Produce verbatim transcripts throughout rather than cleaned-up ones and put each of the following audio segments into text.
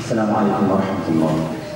السلام عليكم ورحمة الله.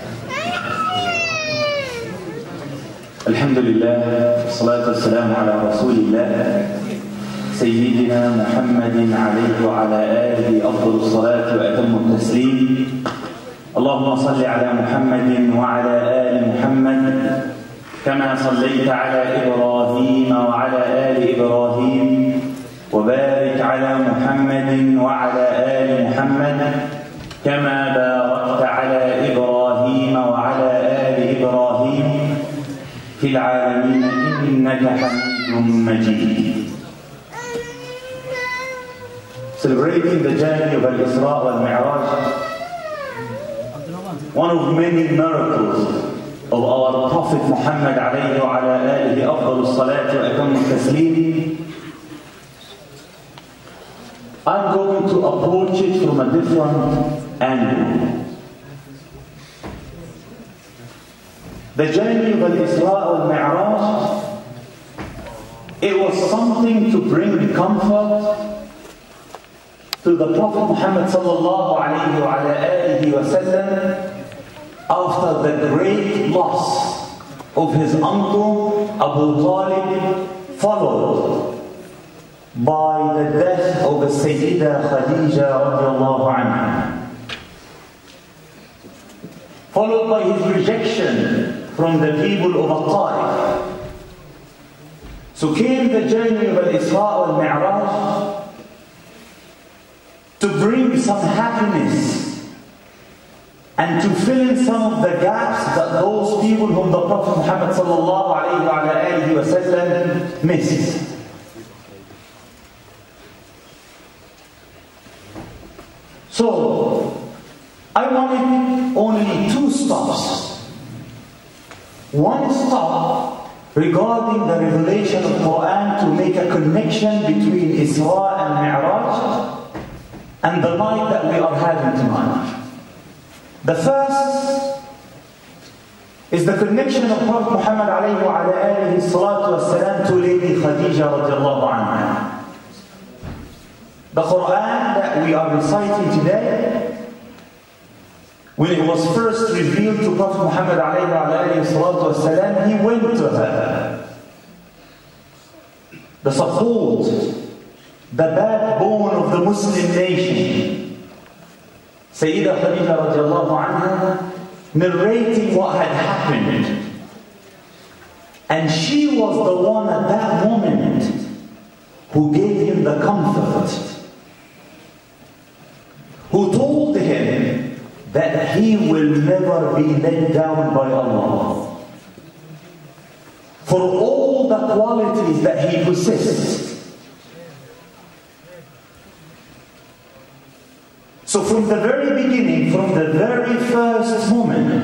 الحمد لله والصلاة والسلام على رسول الله سيدنا محمد عليه وعلى آله أفضل الصلاة وأتم التسليم. اللهم صل على محمد وعلى آل محمد كما صليت على إبراهيم وعلى آل إبراهيم، وبارك على محمد وعلى آل محمد كما باركت على إبراهيم وعلى آل إبراهيم في العالمين إنك حميد مجيد. Celebrating the journey of Al-Isra wal-Mi'raj, one of many miracles of our Prophet Muhammad alayhi wa ala alihi afdal as-salatu wa atam at-taslim. I'm going to approach it from a different angle. The journey of Al-Isra wal-Mi'raj, it was something to bring comfort to the Prophet Muhammad sallallahu alayhi wa ala alihi wa sallam after the great loss of his uncle Abu Talib, followed by the death of the Sayyida Khadija radiallahu anha, followed by his rejection from the people of Al-Ta'if. So came the journey of Al-Isra wal-Mi'raj to bring some happiness and to fill in some of the gaps that those people whom the Prophet Muhammad sallallahu alayhi wa alihi wa sallam missed. So, I wanted only two stops. One stop regarding the revelation of Quran to make a connection between Isra and Mi'raj and the night that we are having tonight. The first is the connection of Prophet Muhammad alayhi wa ala alihi salatu wassalam to Lady Khadija radiallahu anha. The Quran that we are reciting today, when it was first revealed to Prophet Muhammad alayhi wa ala alihi salatu wassalam, he went to her. The support, the backbone of the Muslim nation, Sayyida Khadija radiallahu anha, narrating what had happened. And she was the one at that moment who gave him the comfort, who told him that he will never be let down by Allah for all the qualities that he possessed. So from the very beginning, from the very first moment,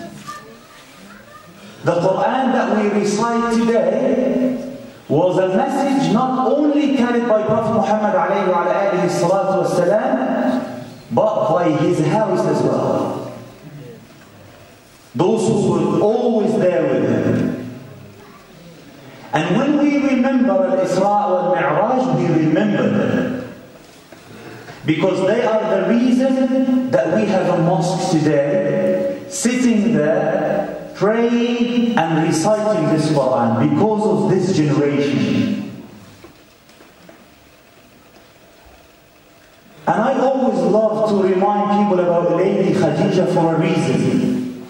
the Quran that we recite today was a message not only carried by Prophet Muhammad alayhi wa alihi salatu wasalam, but by his house as well. Those who were always there with him. And when we remember Al-Isra wal-Mi'raj, we remember them. Because they are the reason that we have a mosque today, sitting there, praying and reciting this Quran, because of this generation. And I always love to remind people about Lady Khadija for a reason.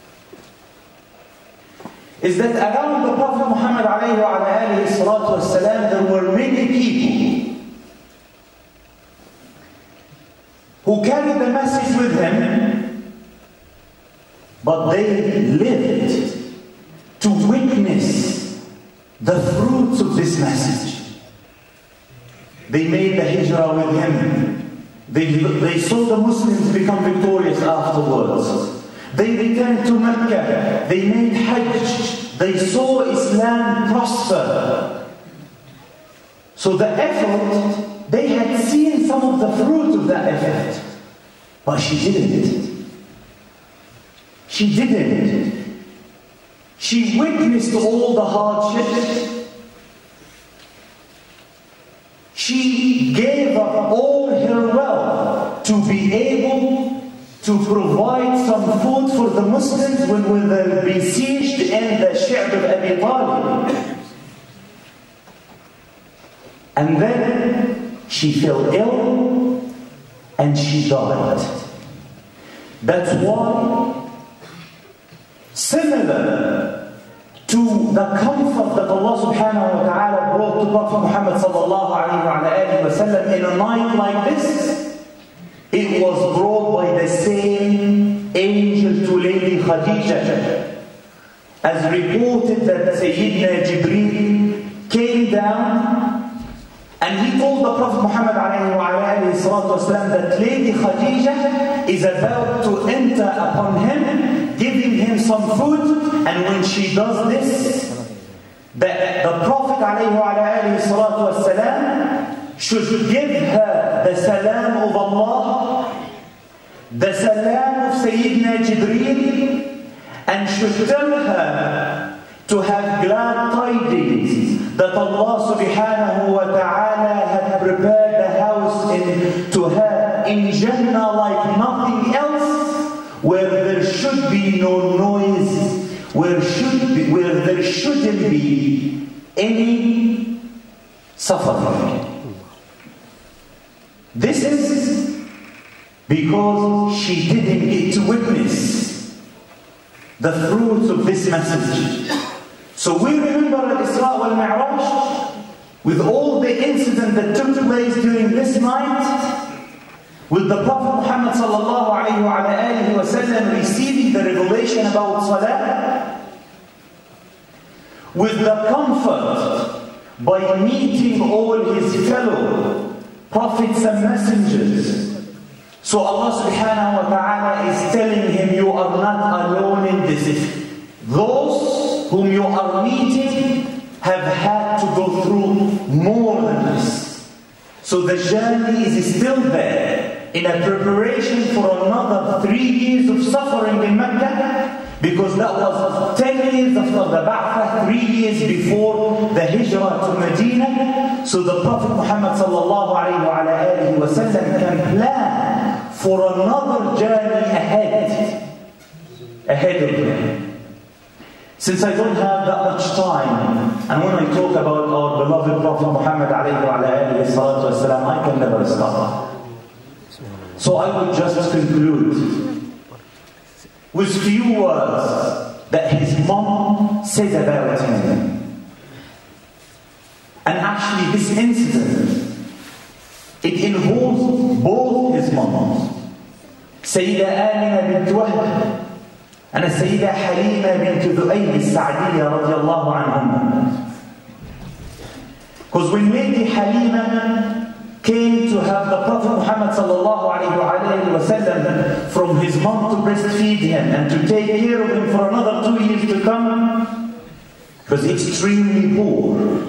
Is that around the Prophet Muhammad alayhi wa alihi salatu wassalam, there were many people who carried the message with him, but they lived to witness the fruits of this message. They made the hijrah with him. They, they saw the Muslims become victorious afterwards. They returned to Mecca. They made Hajj. They saw Islam prosper. So the effort, they had seen some of the fruit of that effort, but she didn't. She didn't. She witnessed all the hardships. She gave up all her wealth to be able to provide some food for the Muslims when we were besieged in the Shi'b of Abi Talib. And then she fell ill and she died. That's why, similar to the comfort that Allah subhanahu wa ta'ala brought to Prophet Muhammad sallallahu alayhi wa sallam in a night like this, it was brought by the same angel to Lady Khadija. As reported that Sayyidina Jibreel came down and he told the Prophet Muhammad alayhi salatu wasalam that Lady Khadija is about to enter upon him, giving him some food, and when she does this, that the Prophet alayhi salatu wasalam should give her the salam of Allah, the salam of Sayyidina Jibreel, and should tell her to have glad tidings that Allah subhanahu wa ta'ala had prepared the house in, to her in Jannah like nothing else, where there should be no noise, where, should be, where there shouldn't be any suffering. This is because she didn't get to witness the fruits of this message. So we remember Al-Isra wal-Mi'raj with all the incident that took place during this night, with the Prophet Muhammad sallallahu alayhi wa sallam receiving the revelation about Salah, with the comfort by meeting all his fellow prophets and messengers. So Allah subhanahu wa ta'ala is telling him, you are not alone in this. Those whom you are meeting have had to go through more than this. So the journey is still there in a preparation for another three years of suffering in Mecca, because that was ten years after the Ba'athah, three years before the Hijrah to Medina. So the Prophet Muhammad sallallahu alayhi wa sallam can plan for another journey ahead, ahead of him. Since I don't have that much time, and when I talk about our beloved Prophet Muhammad alayhi salatu wasalam, I can never stop. So I would just conclude with few words that his mom said about him. And actually this incident, it involves both his moms, Sayyida Amina bint Wahb and Sayyida Halima bint Dhu'ayb al-Sa'diyya radiyallahu anhum. Because when Lady Halima came to have the Prophet Muhammad sallallahu alayhi wa sallam from his mom to breastfeed him and to take care of him for another two years to come, he was extremely poor.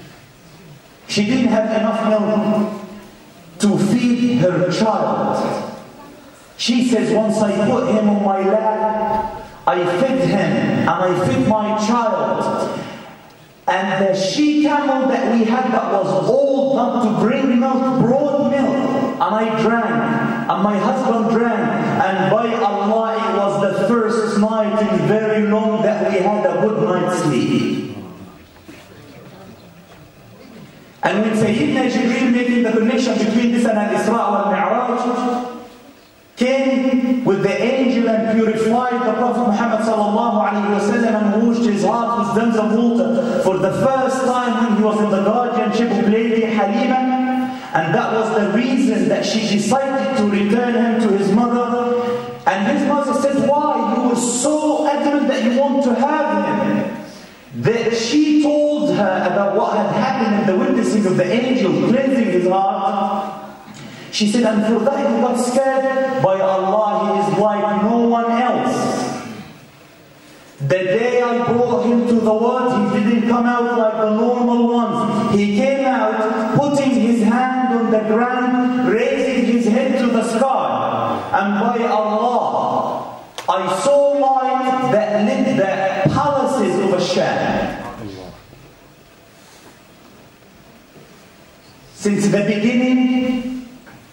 She didn't have enough milk to feed her child. She says, once I put him on my lap, I fed him and I fed my child. And the she camel that we had that was old enough to bring milk, brought milk, and I drank, and my husband drank, and by Allah it was the first night in very long that we had a good night's sleep. And when Sayyidina Jibreel making the connection between this and Al-Isra wal-Mi'raj came with the angel and purified the Prophet Muhammad sallallahu alayhi wa sallam and washed his heart with Zamzam water for the first time when he was in the guardianship of Lady Halima, and that was the reason that she decided to return him to his mother. And his mother said, why? You were so adamant that you want to have him. That she told her about what had happened in the witnessing of the angel cleansing his heart. She said, and for that he got scared. By Allah, he is like no one else. The day I brought him to the world, he didn't come out like the normal ones. He came out putting his hand on the ground, raising his head to the sky. And by Allah, I saw light that lit the palaces of Asham. Since the beginning,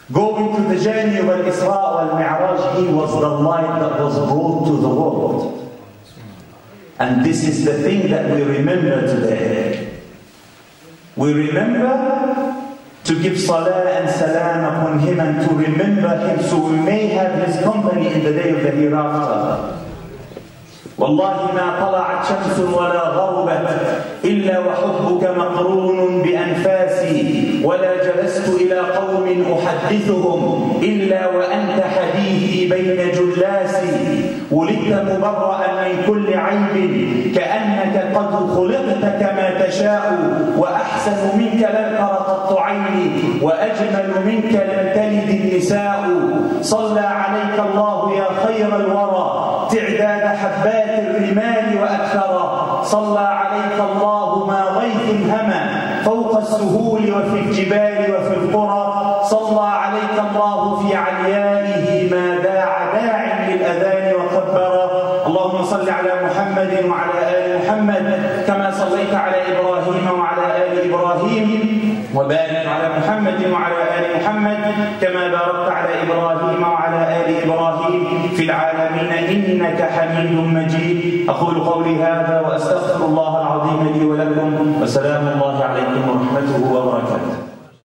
Going to the journey of Al-Isra wal-Mi'raj, he was the light that was brought to the world. And this is the thing that we remember today. We remember to give salah and salam upon him and to remember him so we may have his company in the day of the hereafter. والله ما طلعت شمس ولا غربت إلا وحبك مقرون بأنفاسي ولا جلست إلى قوم أحدثهم إلا وأنت حديثي بين جلاسي ولدت مبرأ من كل عيب كأنك قد خلقت كما تشاء وأحسن منك لم تر قط عيني وأجمل منك لم تلد النساء صلى عليك الله يا خير الورى تعداد حبات الرمال وأكثرا صلى عليك الله ما غيث هما فوق السهول وفي الجبال وفي القرى صلى عليك الله في عليائه ما داع داع للأذان وكبرا اللهم صل على محمد وعلى آل محمد كما صليت على إبراهيم وعلى آل إبراهيم وبارك على محمد وعلى آل محمد كما باركت على إبراهيم وعلى آل إبراهيم في العالمين إنك حميد مجيد. أقول قولي هذا وأستغفر الله العظيم لي ولكم وسلام الله عليكم ورحمته وبركاته.